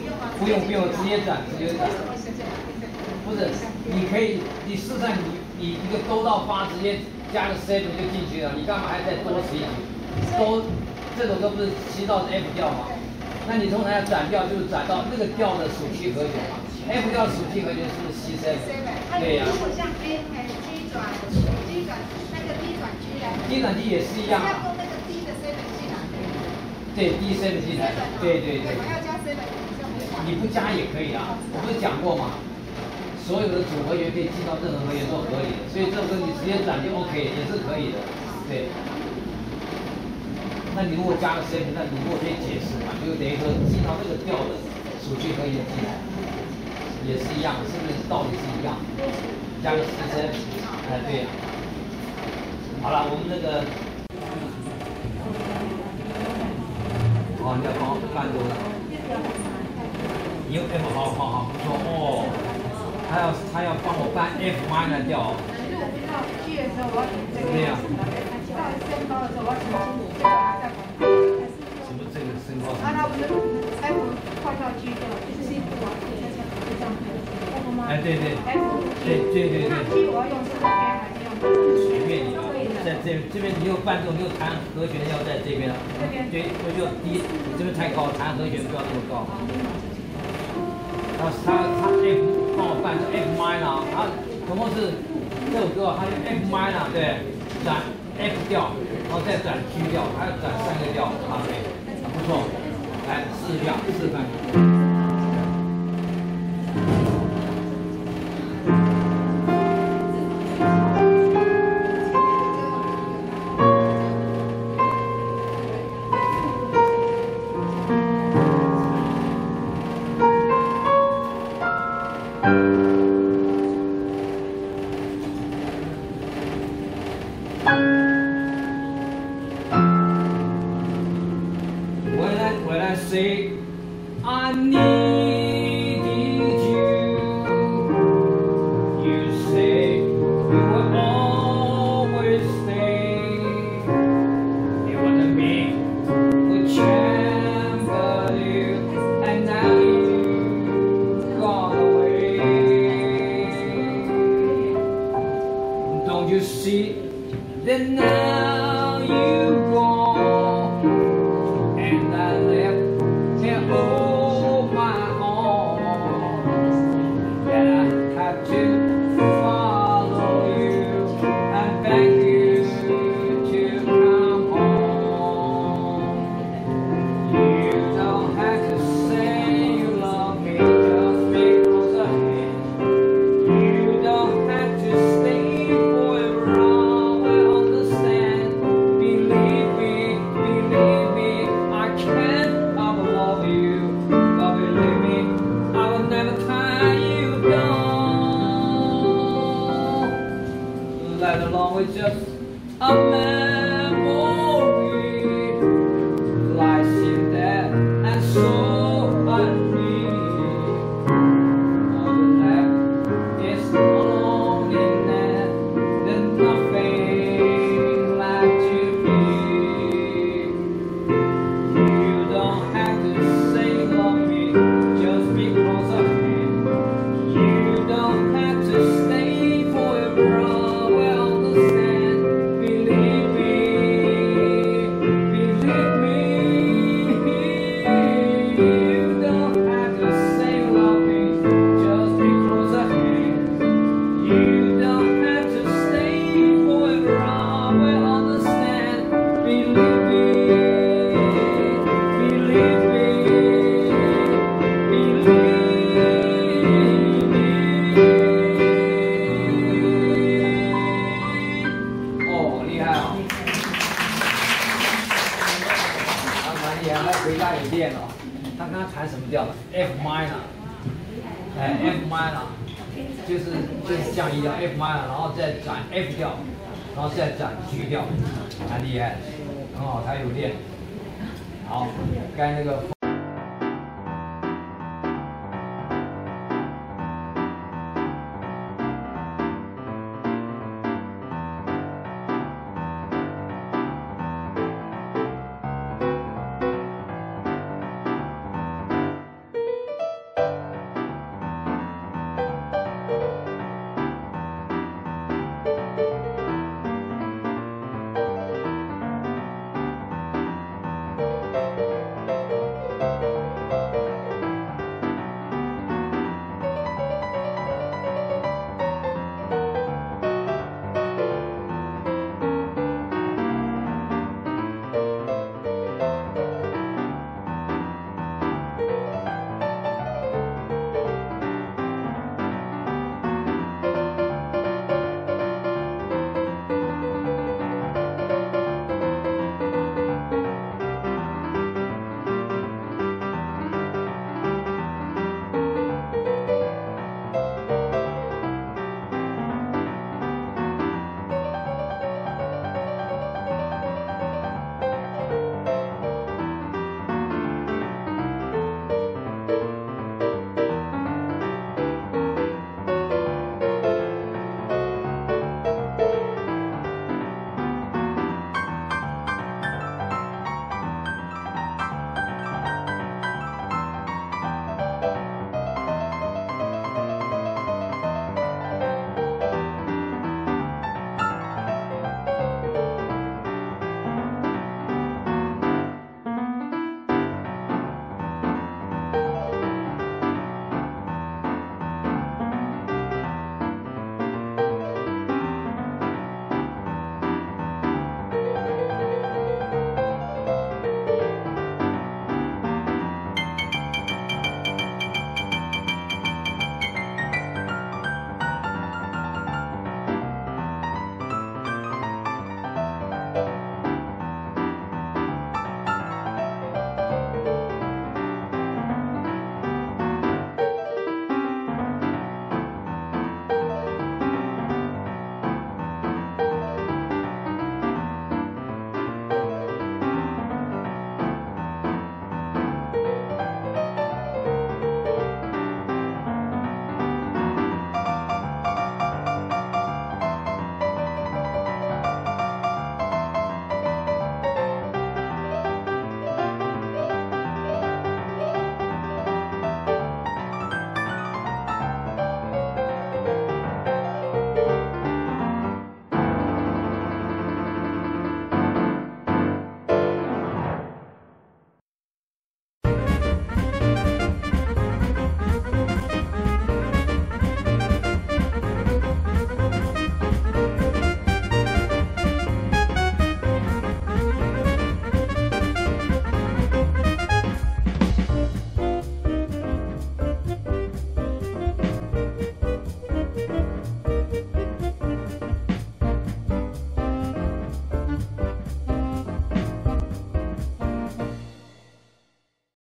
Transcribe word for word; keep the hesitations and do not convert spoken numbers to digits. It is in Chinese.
不用不用，直接转直接转。不是，你可以，你事实上你你一个勾到八，直接加个 seven 就进去了，你干嘛还再多此一举？勾这首歌不是 C 到 F 调吗？那你通常要转调，就是转到那个调的属七和弦嘛。F 调属七和弦是不是 C seven？ 对呀、啊。如果像 A 还 G 转 G 转那个 D 转 G 来 ，D 转 D 也是一样啊。要用那个 D 的 seven 进来。对 D seven 进来，对对对。我要加 seven， 你不加也可以啊，我不是讲过吗？所有的组合弦可以进到任何和弦都合理的，所以这首歌你直接转就 OK， 也是可以的，对。那你如果加个 seven， 那你如果可以解释嘛，就等于说进到这个调的属七和弦进来，也是一样，是不是道理是一样？加个 seven， 哎，对呀、啊。好了，我们那个，哦，你要帮我伴奏了，你又 F 好好好，不错哦。他要他要帮我搬 F minor 调。如果不知道 G 的时候，我要这个。对呀。到升高的时候，我要重新补这个再还它。什么这个升高？啊，它不是 F 快到 G 调，就是 C 不往就这样子。F 吗？哎，对对。F 对对对对。那 G 我要用是 A 还是用？随便你，在这这边你又伴奏，你又弹和弦要在这边了。这边。对，我就低，你这边太高，弹和弦不要那么高。他他他 F 帮我伴奏 F minor， 他总共是这首歌，他用 F minor 对，转 F 调，然后再转 G 调，还要转三个调，啊对，不错，来四调示范。